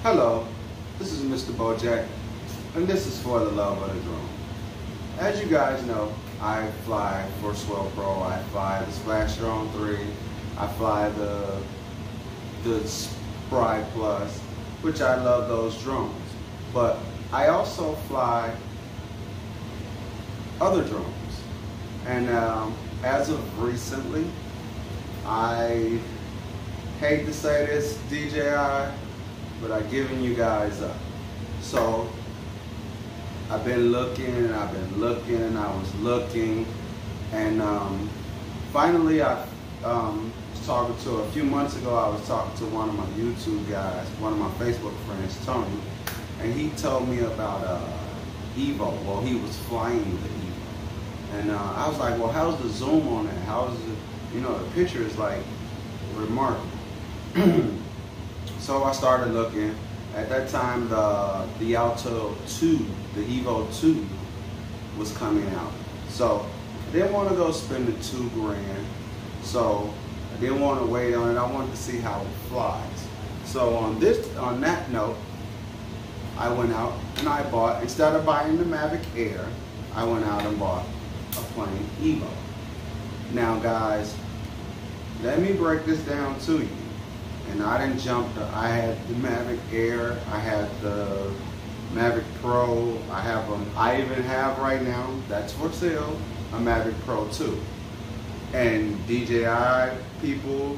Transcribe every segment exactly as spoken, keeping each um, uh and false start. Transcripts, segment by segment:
Hello, this is Mister Bojack, and this is For the Love of the Drone. As you guys know, I fly for Swell Pro. I fly the Splash Drone three. I fly the the Spry Plus, which I love those drones. But I also fly other drones, and um, as of recently, I hate to say this, D J I, but I've given you guys up. So I've been looking and I've been looking and I was looking, and um, finally I um, was talking to, a few months ago I was talking to one of my YouTube guys, one of my Facebook friends, Tony, and he told me about uh, Evo. Well, he was flying the Evo, and uh, I was like, well, how's the zoom on it? How's the, you know, the picture is like remarkable. So I started looking. At that time, the the Alto two, the Evo two, was coming out. So I didn't want to go spend the two grand. So I didn't want to wait on it. I wanted to see how it flies. So on this, on that note, I went out and I bought, instead of buying the Mavic Air, I went out and bought a plain Evo. Now, guys, let me break this down to you. And I didn't jump to, I had the Mavic Air, I had the Mavic Pro, I have them, I even have right now, that's for sale, a Mavic Pro two. And D J I people,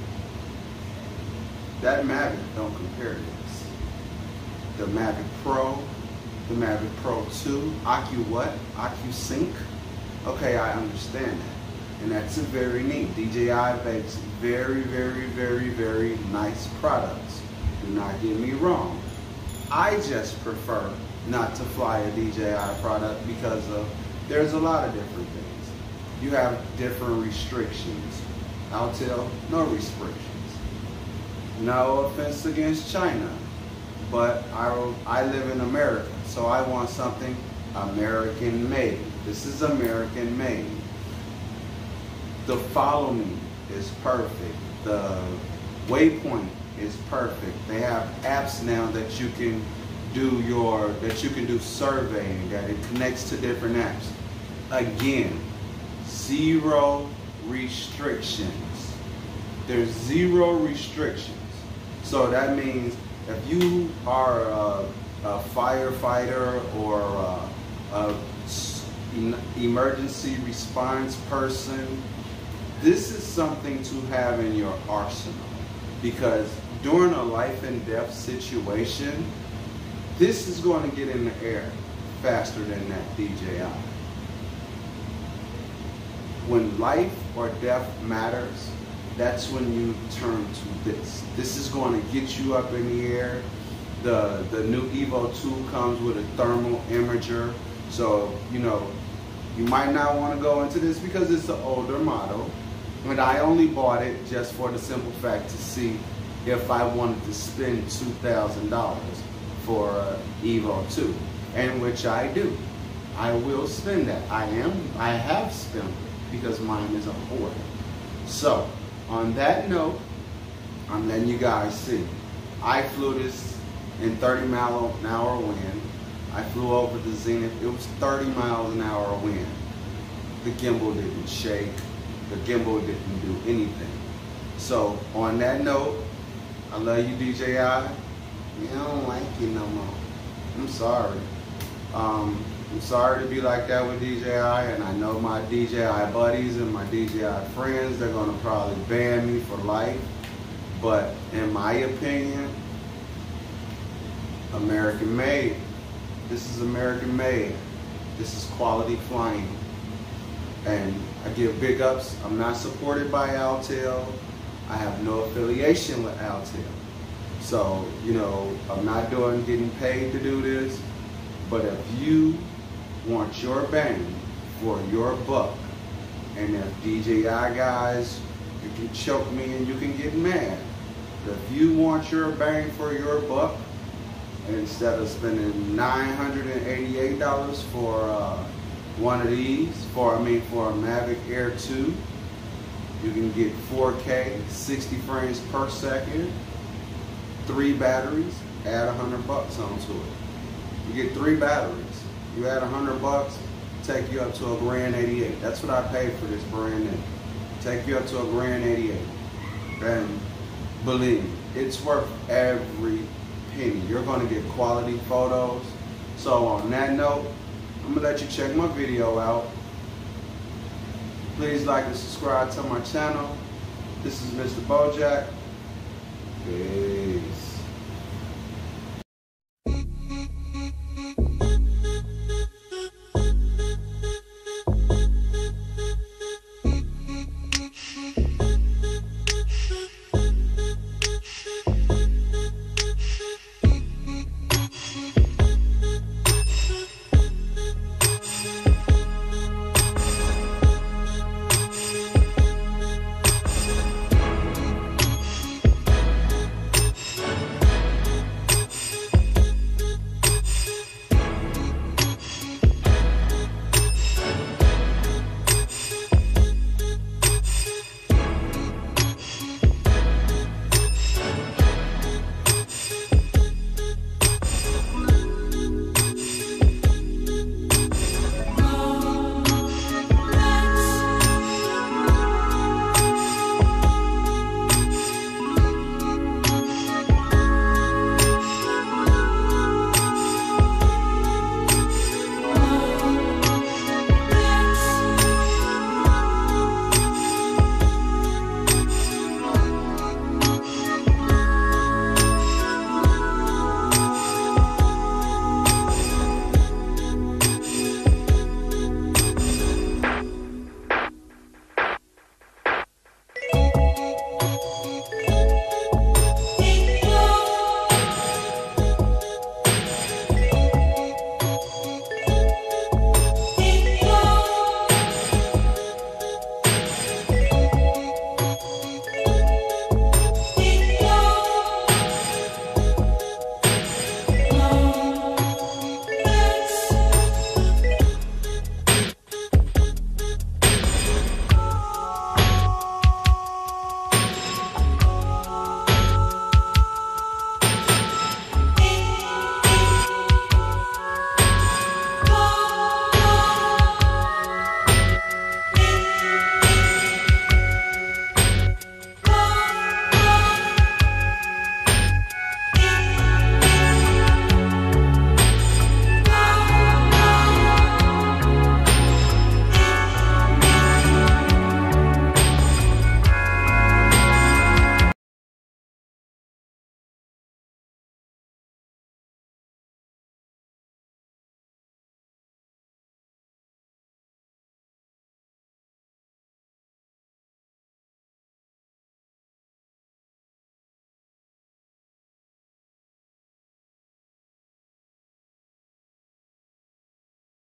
that Mavic don't compare to this. The Mavic Pro, the Mavic Pro two, Acu what? Acu Sync? Okay, I understand that. And that's a very neat. D J I makes very, very, very, very nice products. Do not get me wrong. I just prefer not to fly a D J I product because of, there's a lot of different things. You have different restrictions. Altel, no restrictions. No offense against China, but I, I live in America, so I want something American made. This is American made. The Follow Me is perfect. The Waypoint is perfect. They have apps now that you can do your, that you can do surveying, that it connects to different apps. Again, zero restrictions. There's zero restrictions. So that means if you are a, a firefighter or a, a emergency response person, this is something to have in your arsenal, because during a life and death situation, this is going to get in the air faster than that D J I. When life or death matters, that's when you turn to this. This is going to get you up in the air. The, the new Evo two comes with a thermal imager, so you know, you might not want to go into this because it's an older model. But I only bought it just for the simple fact to see if I wanted to spend two thousand dollars for uh, Evo two, and which I do. I will spend that. I am, I have spent it because mine is a hoarder. So, on that note, I'm letting you guys see. I flew this in thirty mile an hour wind. I flew over the Zenith. It was thirty miles an hour wind. The gimbal didn't shake. The gimbal didn't do anything. So on that note, I love you, D J I. I don't like you no more. I'm sorry. Um, I'm sorry to be like that with D J I, and I know my D J I buddies and my D J I friends, they're gonna probably ban me for life. But in my opinion, American made. This is American made. This is quality flying. And I give big ups. I'm not supported by Altel. I have no affiliation with Altel. So, you know, I'm not doing getting paid to do this. But if you want your bang for your buck, and if D J I guys, you can choke me and you can get mad. But if you want your bang for your buck, and instead of spending nine hundred eighty-eight dollars for uh, one of these, for I mean for a Mavic Air two, you can get four K, sixty frames per second, three batteries, add a hundred bucks onto it. You get three batteries. You add a hundred bucks, take you up to a grand eighty-eight. That's what I paid for this brand new. Take you up to a grand eighty-eight. And believe me, it's worth every penny. You're gonna get quality photos. So on that note, I'm gonna let you check my video out. Please like and subscribe to my channel. This is Mister Bojack. Peace.